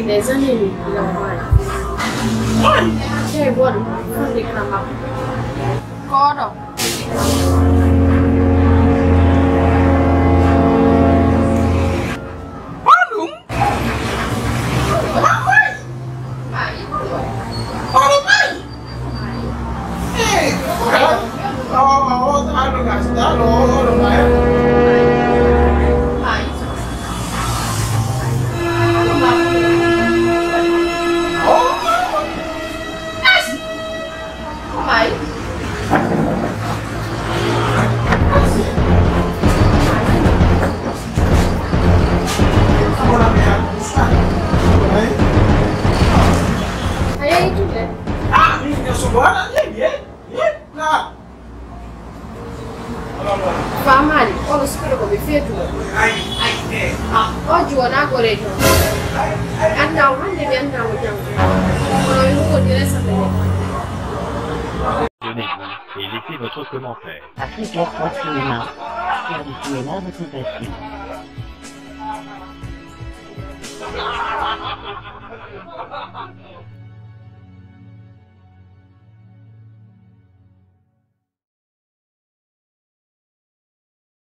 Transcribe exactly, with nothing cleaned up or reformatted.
des années, il a mal. C'est bon, on dit que ma corps. Famali, oh spero come fieto. Oggi una corretto. Andiamo, andiamo, andiamo, andiamo. Non lo dire sapere. Abonnez-vous et laissez votre commentaire. Africa trois Cinéma. Faire du cinéma votre passion.